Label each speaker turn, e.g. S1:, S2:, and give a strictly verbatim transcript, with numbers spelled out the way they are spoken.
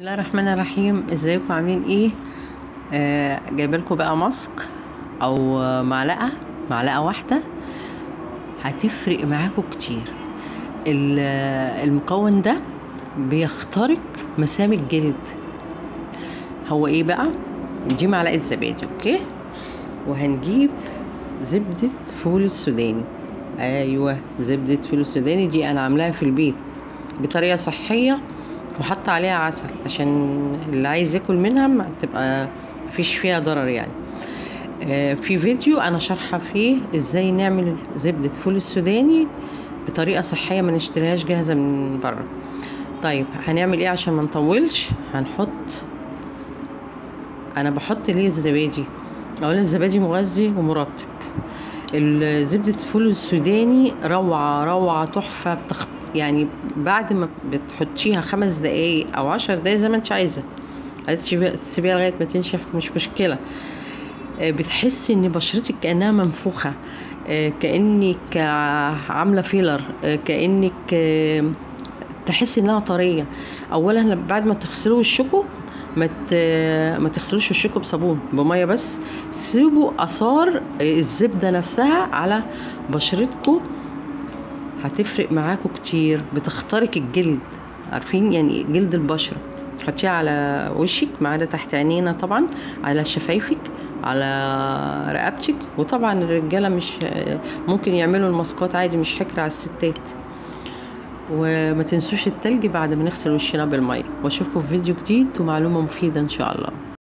S1: الله الرحمن الرحيم. ازيكم عاملين ايه؟ آه جايبه لكم بقى ماسك او معلقه معلقه واحده هتفرق معاكم كتير. المكون ده بيخترق مسام الجلد. هو ايه بقى؟ دي معلقه زبادي، اوكي، وهنجيب زبده فول السوداني. ايوه، زبده فول السوداني دي انا عاملاها في البيت بطريقه صحيه، وحط عليها عسل عشان اللي عايز ياكل منها ما تبقى مفيش فيها ضرر يعني. آه في فيديو انا شارحه فيه ازاي نعمل زبدة فول السوداني بطريقة صحية، ما نشتريهاش جاهزة من بره. طيب هنعمل ايه عشان ما نطولش؟ هنحط، انا بحط ليه الزبادي؟ اولا الزبادي مغذي ومرطب. زبدة فول السوداني روعة روعة تحفة، بتخ... يعني بعد ما بتحطيها خمس دقايق او عشر دقايق زي ما انت عايزة، عايزة تسيبيها لغاية ما تنشف مش مشكلة. بتحسي ان بشرتك كأنها منفوخة، كأنك عاملة فيلر، كأنك تحسي انها طرية. اولا بعد ما تغسلوا وشكوا ما ما تغسلوش وشكوا بصابون، بميه بس، سيبوا اثار الزبده نفسها على بشرتكم، هتفرق معاكم كتير. بتخترق الجلد، عارفين يعني جلد البشره. تحطيها على وشك ما عدا تحت عينينا طبعا، على شفايفك، على رقبتك. وطبعا الرجاله مش ممكن يعملوا الماسكات عادي، مش حكر على الستات. وما تنسوش التلج بعد ما نغسل وشنا بالميه. واشوفكم في فيديو جديد ومعلومه مفيده ان شاء الله.